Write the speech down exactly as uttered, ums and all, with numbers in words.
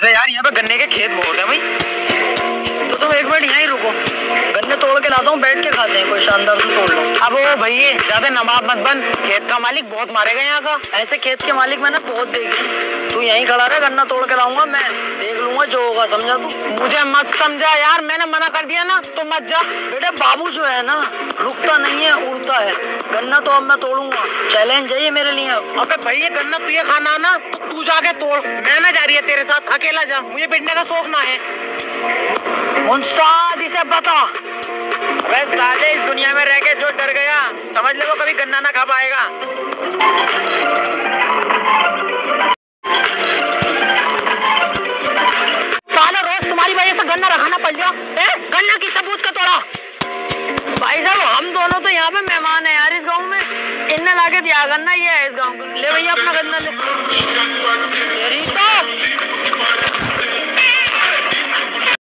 वैसे यार यहाँ पे गन्ने के खेत बहुत है भाई। तो तुम एक मिनट यहाँ ही रुको, गन्ने तोड़ के लाता हूँ, बैठ के खाते हैं, कोई शानदार से तोड़ लो। अब वो भैया ज्यादा नवाब मत बन, खेत का मालिक बहुत मारेगा यहाँ का। ऐसे खेत के मालिक मैंने बहुत देखे। तू यहीं खड़ा रहे, गन्ना तोड़ के लाऊंगा, मैं देख लूंगा जो होगा, समझा तू? मुझे मत समझा यार, मैंने मना कर दिया ना, तो मत जा। बेटे बाबू जो है ना, रुकता नहीं है, उड़ता है। गन्ना तो अब मैं तोड़ूंगा, चैलेंज है ये मेरे लिए। अबे भैया गन्ना तुझे खाना ना, तो तू जाके तोड़, मैं ना जा रही है तेरे साथ, अकेला जा, मुझे पिटने का शौक ना है। मुंसाद इसे बता। बस साले इस दुनिया में रह के जो डर गया, समझ ले वो कभी गन्ना ना खा पाएगा। साला रोज तुम्हारी वजह से गन्ना रखाना पड़ जाओ। गन्ना किस सबूत का तोड़ा? भाई साहब हम दोनों तो यहाँ पे मेहमान है यार इस गांव में, इनने लाके दिया गन्ना, ये है इस गांव का। ले भैया अपना गन्ना ले।